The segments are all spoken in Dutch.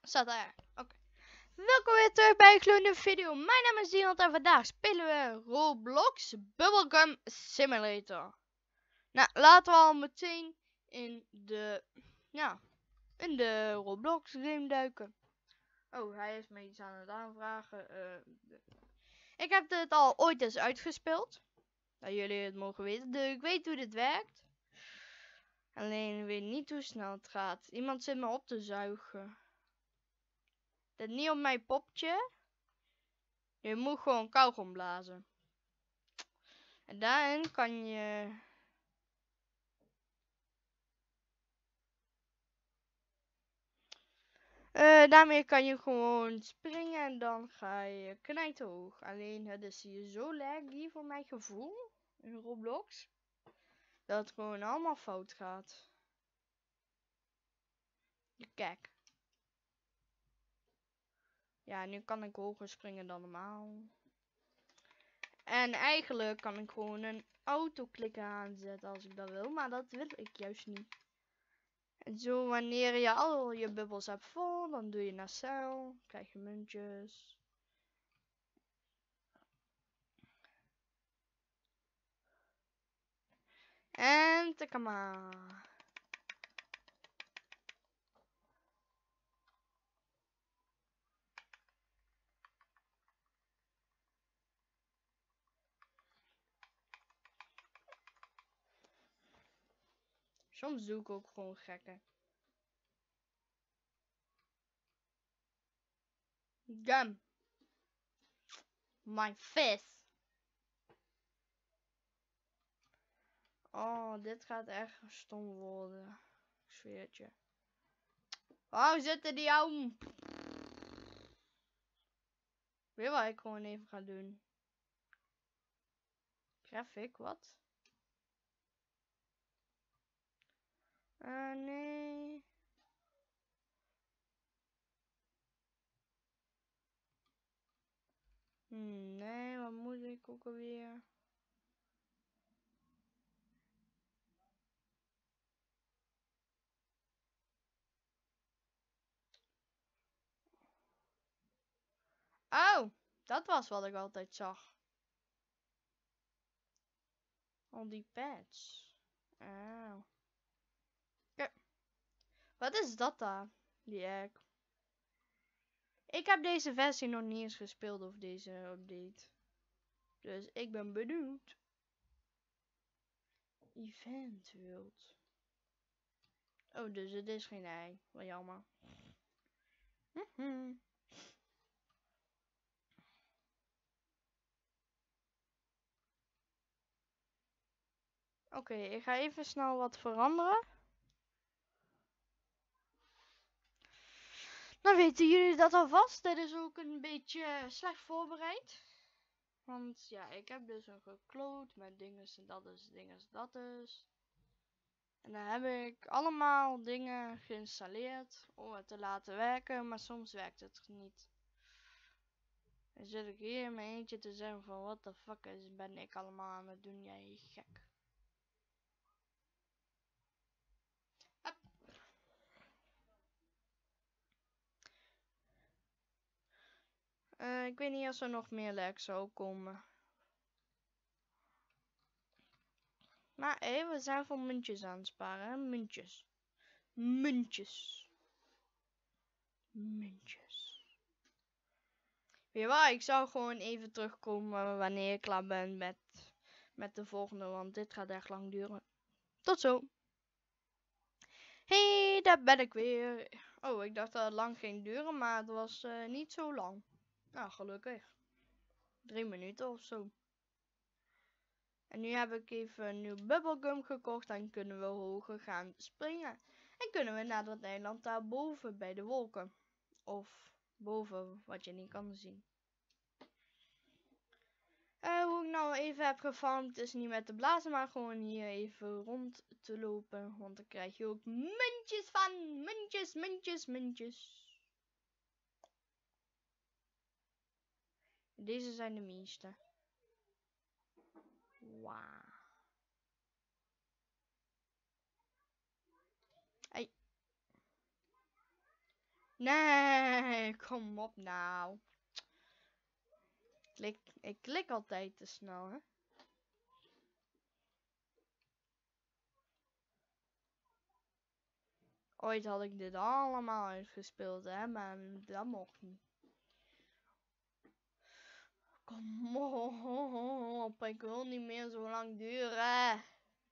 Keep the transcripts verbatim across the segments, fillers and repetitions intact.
Staat daar. Oké. Welkom weer terug bij een gloeiende video. Mijn naam is Dion en vandaag spelen we Roblox Bubblegum Simulator. Nou, laten we al meteen in de, ja, in de Roblox game duiken. Oh, hij is me iets aan het aanvragen. Uh, ik heb dit al ooit eens uitgespeeld. Dat jullie het mogen weten. Dus ik weet hoe dit werkt. Alleen ik weet niet hoe snel het gaat. Iemand zit me op te zuigen. Dit niet op mijn popje. Je moet gewoon kauwgom blazen. En daarin kan je... Uh, daarmee kan je gewoon springen en dan ga je knijterhoog. Alleen het is hier zo laggy voor mijn gevoel in Roblox. Dat het gewoon allemaal fout gaat. Kijk. Ja, nu kan ik hoger springen dan normaal. En eigenlijk kan ik gewoon een autoklikker aanzetten als ik dat wil. Maar dat wil ik juist niet. En zo wanneer je al je bubbels hebt vol, dan doe je naar cel. Krijg je muntjes. En tekama. Soms doe ik ook gewoon gekke. Gum. My face. Oh, dit gaat echt stom worden. Ik zweer het je. Oh, zitten die ouwe. Weet wat ik gewoon even ga doen. Graphic, wat? Uh, nee. Hmm, nee, wat moet ik ook alweer? Oh, dat was wat ik altijd zag. Al die pads. Oh. Kijk. Wat is dat dan? Die egg. Ik heb deze versie nog niet eens gespeeld of deze update. Dus ik ben benieuwd. Event World. Oh, dus het is geen ei. Wat jammer. Oké, okay, ik ga even snel wat veranderen. Dan weten jullie dat alvast. Dit is ook een beetje slecht voorbereid. Want ja, ik heb dus een gekloot met dingen en dat is, dingen dat is. En dan heb ik allemaal dingen geïnstalleerd om het te laten werken, maar soms werkt het niet. Dan zit ik hier in mijn eentje te zeggen van what the fuck is, ben ik allemaal aan het doen, jij gek. Hup. Uh, ik weet niet of er nog meer lag zou komen. Maar hé, hey, we zijn voor muntjes aan het sparen, hè? Muntjes. Muntjes. Muntjes. Weet je wat, ik zou gewoon even terugkomen wanneer ik klaar ben met, met de volgende, want dit gaat echt lang duren. Tot zo. Hey, daar ben ik weer. Oh, ik dacht dat het lang ging duren, maar het was uh, niet zo lang. Nou, gelukkig. Drie minuten of zo. En nu heb ik even een nieuw bubblegum gekocht en kunnen we hoger gaan springen. En kunnen we naar dat eiland daar boven bij de wolken. Of boven wat je niet kan zien. Uh, hoe ik nou even heb gefarmd is niet met te blazen, maar gewoon hier even rond te lopen. Want dan krijg je ook muntjes van. Muntjes, muntjes, muntjes. Deze zijn de meeste. Wauw. Hey. Nee, kom op nou. Klik, ik klik altijd te snel, hè. Ooit had ik dit allemaal uitgespeeld, hè, maar dat mocht niet. Kom op, ik wil niet meer zo lang duren.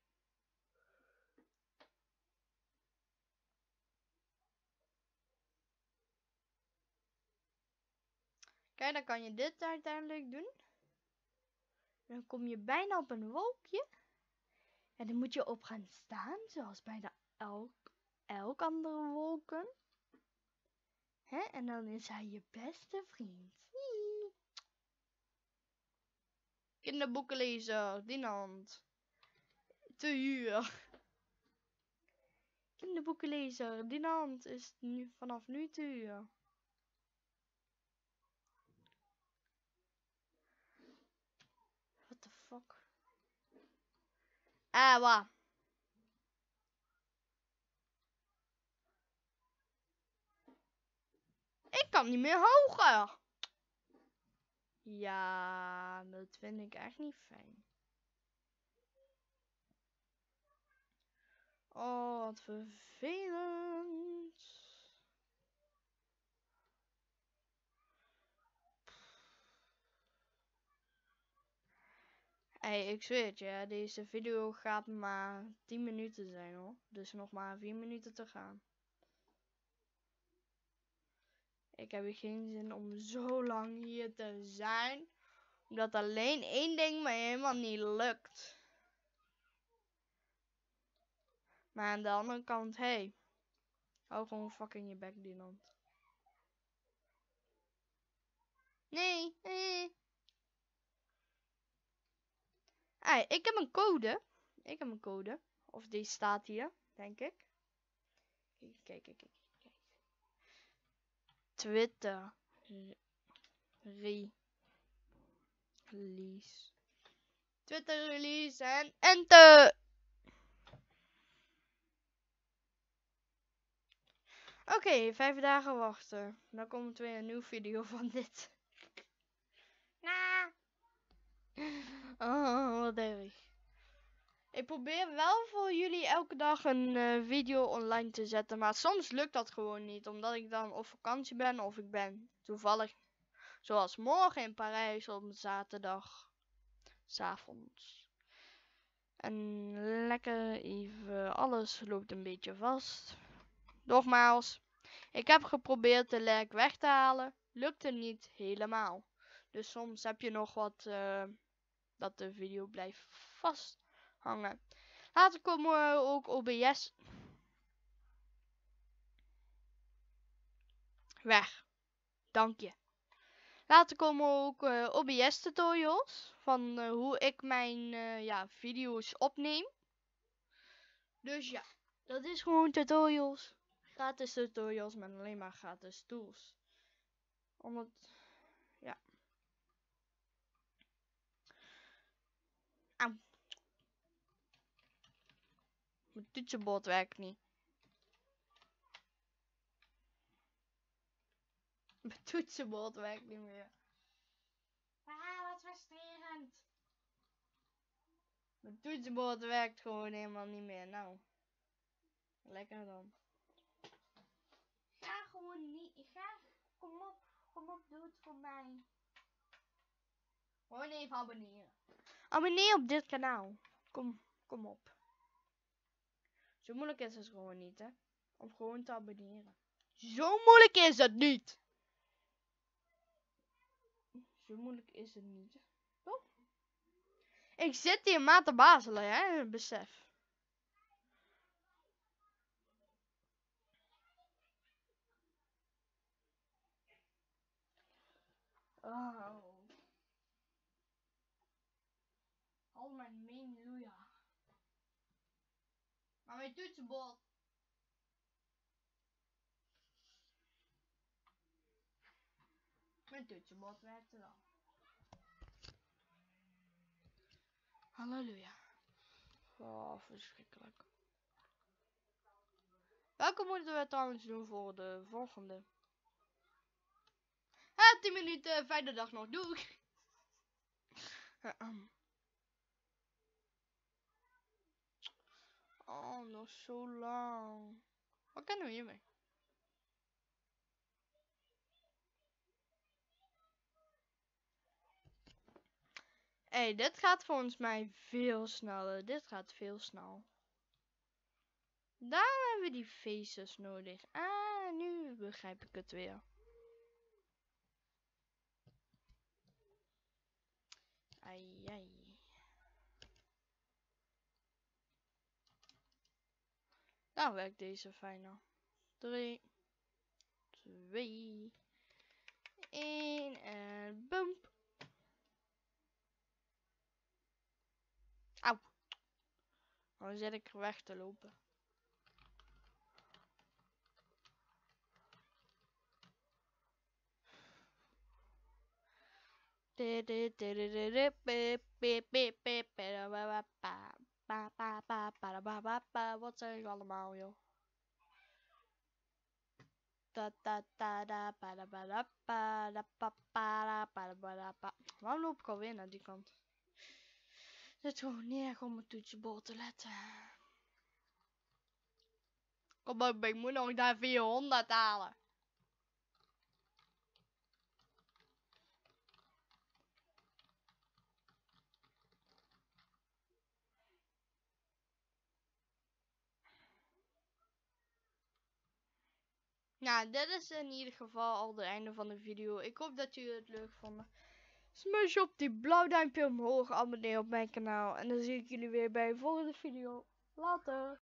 Kijk, dan kan je dit uiteindelijk doen. Dan kom je bijna op een wolkje. En dan moet je op gaan staan, zoals bij de elk, elk andere wolken. Hè? En dan is hij je beste vriend. Hihi. Kinderboekenlezer, Dinant. Te huur. Kinderboekenlezer, Dinant is nu, vanaf nu te huur. What the fuck? Ah, wat? Ik kan niet meer hoger. Ja, dat vind ik echt niet fijn. Oh, wat vervelend. Hey, ik zweer het je, deze video gaat maar tien minuten zijn hoor. Dus nog maar vier minuten te gaan. Ik heb geen zin om zo lang hier te zijn. Omdat alleen één ding me helemaal niet lukt. Maar aan de andere kant, hey. Hou gewoon fucking je bek, Dinant. Nee, nee. Hey, ik heb een code. Ik heb een code. Of die staat hier, denk ik. Kijk, kijk, kijk, kijk. Twitter. Re release. Twitter release en enter. Oké, okay, vijf dagen wachten. Dan komt weer een nieuwe video van dit. Nah. Oh, wat erg. Ik probeer wel voor jullie elke dag een uh, video online te zetten. Maar soms lukt dat gewoon niet. Omdat ik dan op vakantie ben of ik ben toevallig, zoals morgen in Parijs op zaterdag. 's Avonds. En lekker even, alles loopt een beetje vast. Nogmaals, ik heb geprobeerd de lek weg te halen. Lukte niet helemaal. Dus soms heb je nog wat uh, dat de video blijft vasthangen. Later komen we ook O B S weg. Dank je. Later komen ook uh, O B S tutorials van uh, hoe ik mijn uh, ja, video's opneem. Dus ja, dat is gewoon tutorials. Gratis tutorials met alleen maar gratis tools. Omdat, ja. Auw. Mijn toetsenbord werkt niet. Mijn toetsenbord werkt niet meer. Ah, wat frustrerend. Mijn toetsenbord werkt gewoon helemaal niet meer. Nou. Lekker dan. Ga gewoon niet. Ga. Kom op. Kom op. Doe het voor mij. Gewoon even abonneren. Abonneer op dit kanaal. Kom. Kom op. Zo moeilijk is het gewoon niet, hè. Om gewoon te abonneren. Zo moeilijk is het niet. Zo moeilijk is het niet. Toch? Ik zit hier maar te bazelen, hè. Besef. Oh. Al mijn menuja. Maar mijn toetsenbord. Mijn toetsenbord werkte wel. Halleluja. Oh, verschrikkelijk. Welke moeten we trouwens doen voor de volgende? Ha, tien minuten, fijne dag nog, doei! Oh, nog zo lang. Wat kunnen we hiermee? Hé, hey, dit gaat volgens mij veel sneller. Dit gaat veel snel. Daarom hebben we die faces nodig. Ah, nu begrijp ik het weer. Ai, ai. Nou werkt deze fijner. drie, twee, één en bump. Auw. Dan zit ik er weg te lopen. Wat zeg ik allemaal, joh? Waarom loop ik alweer naar die kant? Zit gewoon neer om mijn toetsenbord te letten. Kom op, ik moet nog daar vierhonderd halen. Nou, dit is in ieder geval al het einde van de video. Ik hoop dat jullie het leuk vonden. Smash op die blauw duimpje omhoog, abonneer op mijn kanaal. En dan zie ik jullie weer bij de volgende video. Later!